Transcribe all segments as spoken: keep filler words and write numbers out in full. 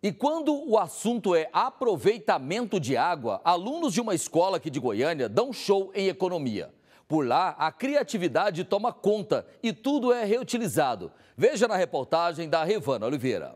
E quando o assunto é aproveitamento de água, alunos de uma escola aqui de Goiânia dão show em economia. Por lá, a criatividade toma conta e tudo é reutilizado. Veja na reportagem da Revana Oliveira.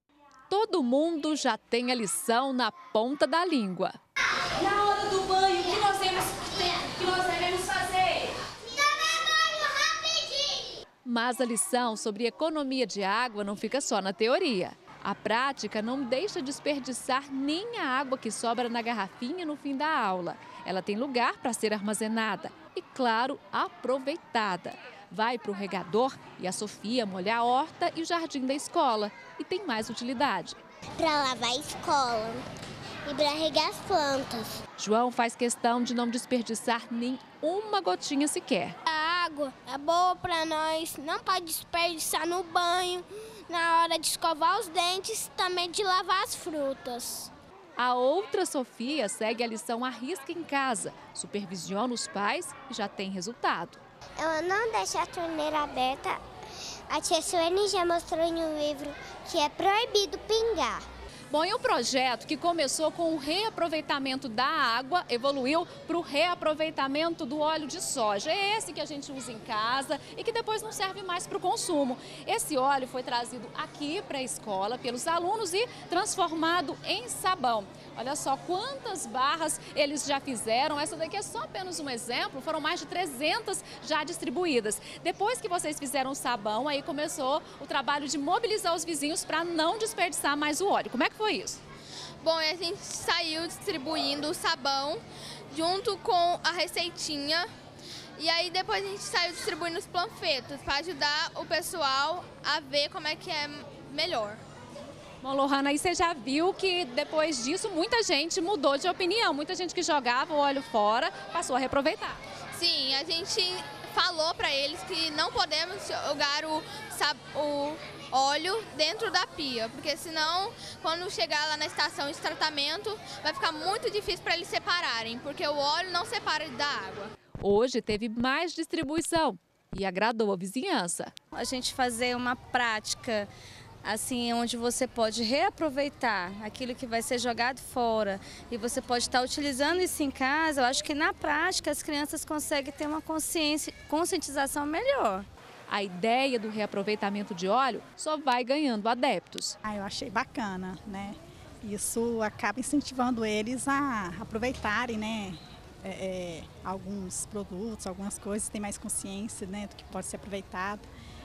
Todo mundo já tem a lição na ponta da língua. Na hora do banho, o que nós temos, que nós devemos fazer? Tomar banho rapidinho! Mas a lição sobre economia de água não fica só na teoria. A prática não deixa desperdiçar nem a água que sobra na garrafinha no fim da aula. Ela tem lugar para ser armazenada e, claro, aproveitada. Vai para o regador e a Sofia molha a horta e o jardim da escola. E tem mais utilidade. Para lavar a escola e para regar as plantas. João faz questão de não desperdiçar nem uma gotinha sequer. A água é boa para nós, não pode desperdiçar no banho, na hora de escovar os dentes, também de lavar as frutas. A outra Sofia segue a lição à risca em casa, supervisiona os pais e já tem resultado. Eu não deixo a torneira aberta. A tia Suene já mostrou em um livro que é proibido pingar. Bom, e o projeto, que começou com o reaproveitamento da água, evoluiu para o reaproveitamento do óleo de soja. É esse que a gente usa em casa e que depois não serve mais para o consumo. Esse óleo foi trazido aqui para a escola pelos alunos e transformado em sabão. Olha só quantas barras eles já fizeram. Essa daqui é só apenas um exemplo, foram mais de trezentas já distribuídas. Depois que vocês fizeram o sabão, aí começou o trabalho de mobilizar os vizinhos para não desperdiçar mais o óleo. Como é que foi isso? Bom, a gente saiu distribuindo o sabão junto com a receitinha e aí depois a gente saiu distribuindo os panfletos para ajudar o pessoal a ver como é que é melhor. Bom, Lohana, aí você já viu que depois disso muita gente mudou de opinião, muita gente que jogava o óleo fora passou a reaproveitar. Sim, a gente falou para eles que não podemos jogar o, o óleo dentro da pia, porque senão, quando chegar lá na estação de tratamento, vai ficar muito difícil para eles separarem, porque o óleo não separa da água. Hoje teve mais distribuição e agradou a vizinhança. A gente fazer uma prática assim, onde você pode reaproveitar aquilo que vai ser jogado fora e você pode estar utilizando isso em casa, eu acho que na prática as crianças conseguem ter uma consciência, conscientização melhor. A ideia do reaproveitamento de óleo só vai ganhando adeptos. Ah, eu achei bacana, né? Isso acaba incentivando eles a aproveitarem, né? É, é, alguns produtos, algumas coisas, tem mais consciência, né, do que pode ser aproveitado.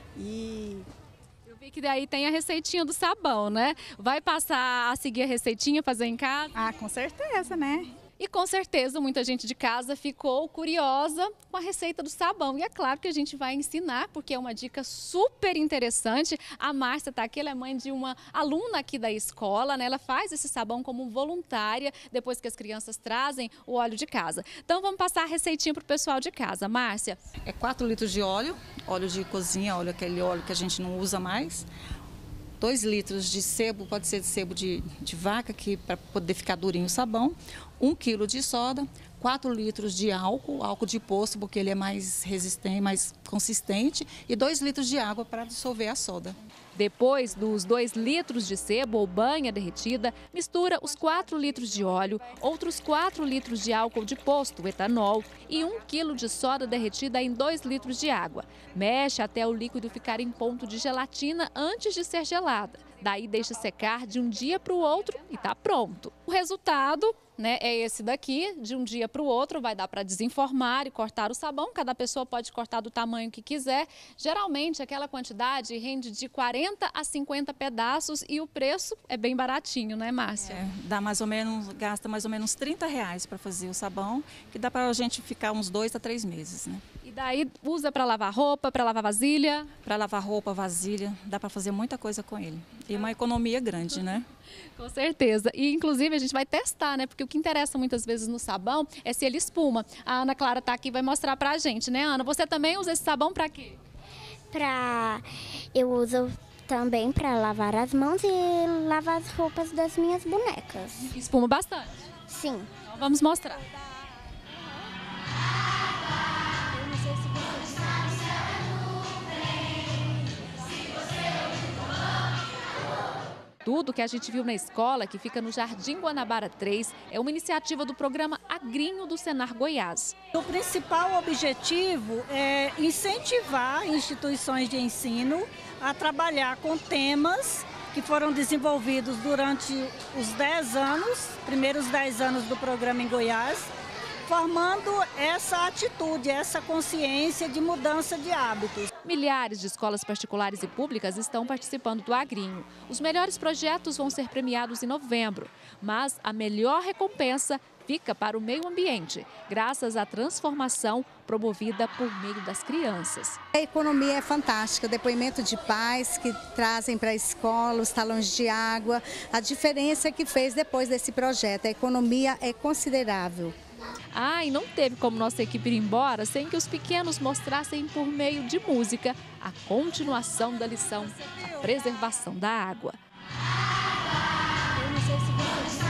E eu vi que daí tem a receitinha do sabão, né? Vai passar a seguir a receitinha, fazer em casa? Ah, com certeza, né? E com certeza muita gente de casa ficou curiosa com a receita do sabão. E é claro que a gente vai ensinar, porque é uma dica super interessante. A Márcia está aqui, ela é mãe de uma aluna aqui da escola, né? Ela faz esse sabão como voluntária, depois que as crianças trazem o óleo de casa. Então vamos passar a receitinha para o pessoal de casa. Márcia? É quatro litros de óleo, óleo de cozinha, óleo, aquele óleo que a gente não usa mais. dois litros de sebo, pode ser de sebo de, de vaca, que para poder ficar durinho o sabão. um quilo de soda, quatro litros de álcool, álcool de poço, porque ele é mais resistente, mais consistente, e dois litros de água para dissolver a soda. Depois dos dois litros de sebo ou banha derretida, mistura os quatro litros de óleo, outros quatro litros de álcool de posto, etanol, e um quilo de soda derretida em dois litros de água. Mexe até o líquido ficar em ponto de gelatina antes de ser gelada. Daí deixa secar de um dia para o outro e está pronto. O resultado, né, é esse daqui, de um dia para o outro, vai dar para desenformar e cortar o sabão. Cada pessoa pode cortar do tamanho que quiser. Geralmente aquela quantidade rende de quarenta a cinquenta pedaços e o preço é bem baratinho, né, Márcia? É, dá mais ou menos, gasta mais ou menos trinta reais para fazer o sabão, que dá para a gente ficar uns dois a três meses, né? E daí usa para lavar roupa, para lavar vasilha? Para lavar roupa, vasilha, dá para fazer muita coisa com ele. E uma economia grande, né? Com certeza. E inclusive a gente vai testar, né? Porque o que interessa muitas vezes no sabão é se ele espuma. A Ana Clara está aqui e vai mostrar pra gente, né, Ana? Você também usa esse sabão para quê? Pra... Eu uso também para lavar as mãos e lavar as roupas das minhas bonecas. Espuma bastante? Sim. Então vamos mostrar. Tudo que a gente viu na escola, que fica no Jardim Guanabara três, é uma iniciativa do programa Agrinho do Senar Goiás. O principal objetivo é incentivar instituições de ensino a trabalhar com temas que foram desenvolvidos durante os dez anos, primeiros dez anos do programa em Goiás, formando essa atitude, essa consciência de mudança de hábitos. Milhares de escolas particulares e públicas estão participando do Agrinho. Os melhores projetos vão ser premiados em novembro, mas a melhor recompensa fica para o meio ambiente, graças à transformação promovida por meio das crianças. A economia é fantástica, o depoimento de pais que trazem para a escola os talões de água, a diferença que fez depois desse projeto, a economia é considerável. Ah, e não teve como nossa equipe ir embora sem que os pequenos mostrassem por meio de música a continuação da lição, a preservação da água. Eu não sei se você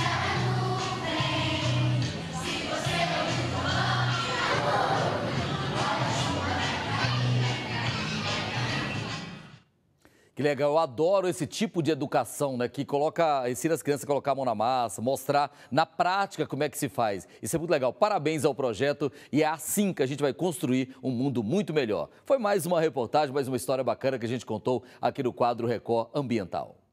Que legal, eu adoro esse tipo de educação, né, que coloca, ensina as crianças a colocar a mão na massa, mostrar na prática como é que se faz. Isso é muito legal, parabéns ao projeto e é assim que a gente vai construir um mundo muito melhor. Foi mais uma reportagem, mais uma história bacana que a gente contou aqui no quadro Record Ambiental.